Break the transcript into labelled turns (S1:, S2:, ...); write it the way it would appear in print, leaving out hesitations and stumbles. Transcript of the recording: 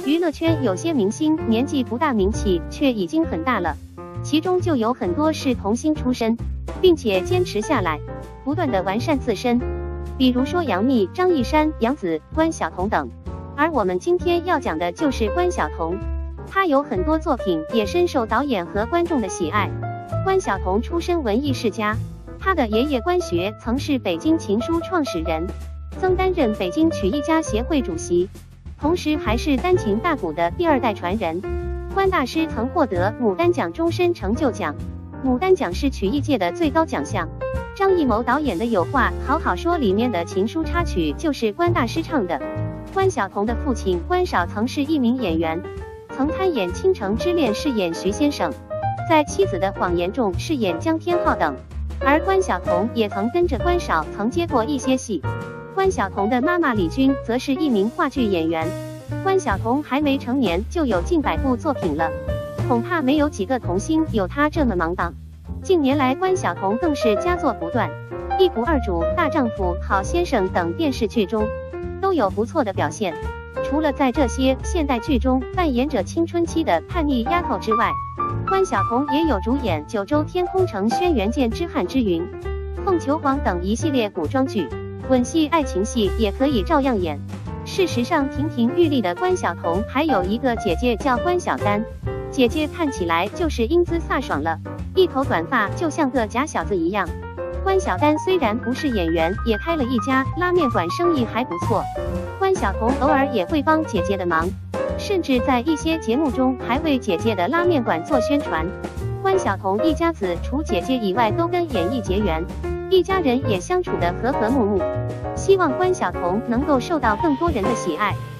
S1: 娱乐圈有些明星年纪不大，名气却已经很大了，其中就有很多是童星出身，并且坚持下来，不断的完善自身。比如说杨幂、张一山、杨紫、关晓彤等。而我们今天要讲的就是关晓彤，她有很多作品也深受导演和观众的喜爱。关晓彤出身文艺世家，她的爷爷关学曾是北京琴书创始人，曾担任北京曲艺家协会主席，同时还是单琴大鼓的第2代传人。关大师曾获得牡丹奖终身成就奖，牡丹奖是曲艺界的最高奖项。张艺谋导演的《有话好好说》里面的琴书插曲就是关大师唱的。关晓彤的父亲关少曾是一名演员，曾参演《倾城之恋》饰演徐先生，在《妻子的谎言》中饰演江天浩等。而关晓彤也曾跟着关少曾接过一些戏。关晓彤的妈妈李君则是一名话剧演员。关晓彤还没成年就有近100部作品了，恐怕没有几个童星有她这么忙档。近年来关晓彤更是佳作不断，《一夫二主》《大丈夫》《好先生》等电视剧中都有不错的表现。除了在这些现代剧中扮演着青春期的叛逆丫头之外，关晓彤也有主演《九州天空城》《轩辕剑之汉之云》《凤求凰》等一系列古装剧，吻戏、爱情戏也可以照样演。事实上，亭亭玉立的关晓彤还有一个姐姐叫关晓丹，姐姐看起来就是英姿飒爽了，一头短发就像个假小子一样。关晓丹虽然不是演员，也开了一家拉面馆，生意还不错。关晓彤偶尔也会帮姐姐的忙，甚至在一些节目中还为姐姐的拉面馆做宣传。关晓彤一家子除姐姐以外都跟演艺结缘，一家人也相处得和和睦睦。希望关晓彤能够受到更多人的喜爱。